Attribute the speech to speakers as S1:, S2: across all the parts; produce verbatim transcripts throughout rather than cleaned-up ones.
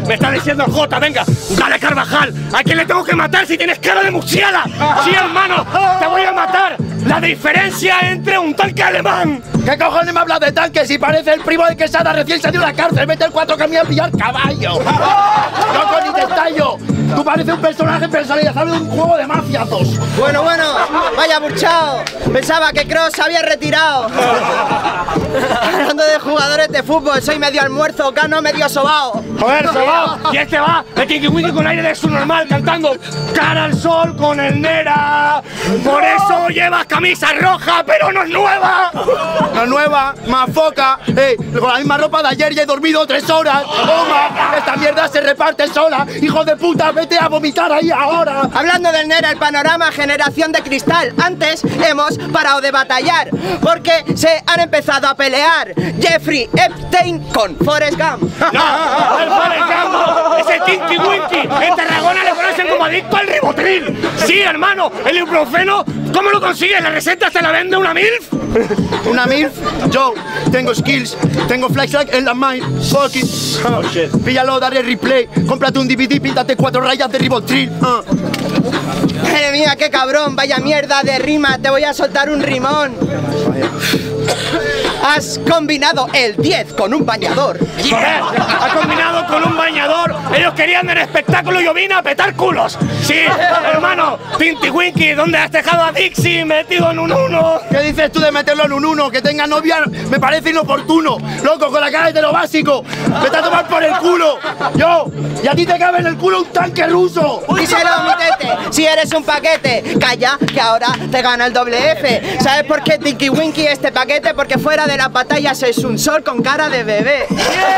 S1: Me está diciendo Jota, venga, dale Carvajal. ¿A quién le tengo que matar si tienes cara de murciélago? Sí, hermano, te voy a matar. La diferencia entre un tanque alemán.
S2: ¿Qué cojones me hablas de tanques si parece el primo de Quesada recién salió de la cárcel? Mete el cuatro camiones a pillar caballo. Loco, ni te estallo. Tú pareces un personaje personalizado de un juego de mafiatos.
S3: Bueno, bueno, vaya burchao. Pensaba que Kroos se había retirado. Hablando de jugadores de fútbol, soy medio almuerzo, Cano medio sobao.
S1: Joder, sobao. Y este va de Tinky Winky con aire de su normal cantando Cara al sol con el Nera. Por eso llevas camisa roja, pero no es nueva.
S2: No es nueva, más foca. Eh, con la misma ropa de ayer y he dormido tres horas. Toma, esta mierda se reparte sola. Hijo de puta, vete a vomitar ahí ahora.
S3: Hablando del Nera, el panorama generación de cristal. Antes hemos parado de batallar porque se han empezado a pelear Jeffrey Epstein con Forrest Gump.
S1: No, el Forrest Gump es el Tinky Winky. En Tarragona le conocen como adicto al ribotril. Sí, hermano, el ibuprofeno, ¿cómo lo consigues? ¿La receta se la vende una MILF?
S2: ¿Una MILF? Yo tengo skills, tengo flashlight en la mind. Fuck it. Oh, shit. Píllalo, dale replay. Cómprate un D V D, píntate cuatro rayas de ribotril. Uh.
S3: Madre mía, qué cabrón, vaya mierda de rima, te voy a soltar un rimón. Has combinado el diez con un bañador.
S1: Joder, has combinado con un bañador. Ellos querían el espectáculo y yo vine a petar culos. Sí, hermano, Tinky Winky, ¿dónde has dejado a Dixie metido en un uno?
S2: ¿Qué dices tú de meterlo en un uno? Que tenga novia me parece inoportuno. Loco, con la cara de lo básico. Vete a tomar por el culo. Yo, y a ti te cabe en el culo un tanque ruso.
S3: Díselo, mi tete, si eres un paquete. Calla, que ahora te gana el doble F. ¿Sabes por qué Tinky Winky este paquete? Porque fuera de las batallas es un sol con cara de bebé.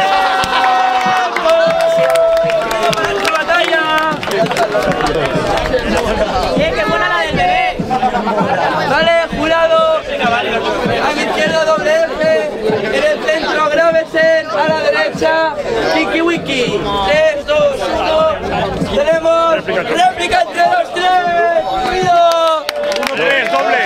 S4: ¡Bien, qué buena la del bebé! Vale, jurado. A mi izquierda doble F. En el centro Gravesen. A la derecha Tinky Winky. tres, dos, uno. Tenemos réplica entre los tres. ¡Cuidado!
S1: Tres, doble.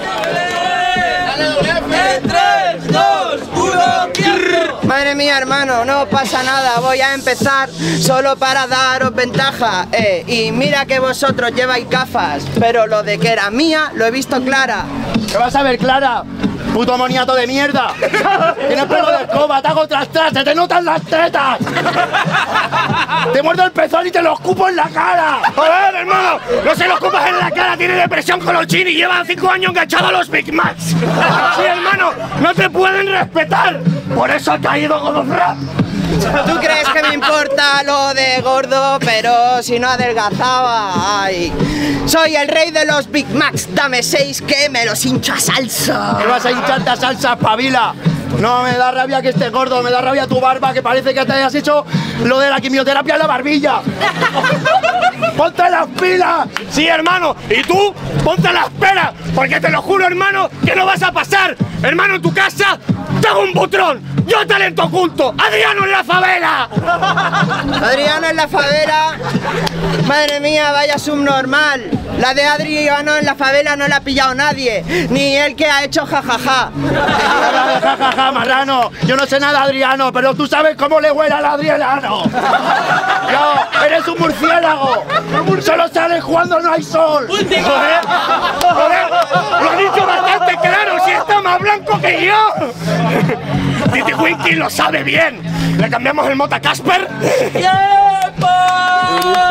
S4: tres, dos, uno,
S3: Madre mía, hermano, no pasa nada, voy a empezar solo para daros ventaja. Eh, y mira que vosotros lleváis gafas, pero lo de que era mía lo he visto clara.
S2: ¿Qué vas a ver, Clara? Puto moniato de mierda. Tienes pelo de escoba, te hago tras tras, se te notan las tetas. Te muerdo el pezón y te lo escupo en la cara.
S1: Joder, hermano, no se lo escupas en la cara, tiene depresión con los chinos y lleva cinco años enganchado a los Big Macs. Sí, hermano, no te pueden respetar. Por eso ha caído Godofrap.
S3: ¿Tú crees que me importa lo de gordo? Pero si no adelgazaba, ay. Soy el rey de los Big Macs, dame seis que me los hincho a salsa.
S2: ¿Qué vas a hincharte a salsa, pavila? No, me da rabia que estés gordo, me da rabia tu barba, que parece que te hayas hecho lo de la quimioterapia en la barbilla. ¡Ponte las pilas!
S1: Sí, hermano, y tú, ponte las peras, porque te lo juro, hermano, que no vas a pasar. Hermano, en tu casa, tengo un butrón, yo talento oculto, Adriano en la favela.
S3: Adriano en la favela, madre mía, vaya subnormal. La de Adriano en la favela no la ha pillado nadie, ni el que ha hecho jajaja.
S2: Jajaja, marrano, yo no sé nada, Adriano, pero tú sabes cómo le huele al Adriano. Yo, eres un murciélago. Solo sales cuando no hay sol.
S1: Joder, joder, lo ha dicho bastante claro, si está más blanco que yo. Tinky Winky lo sabe bien. ¿Le cambiamos el mota Casper?
S4: ¡Tiempo!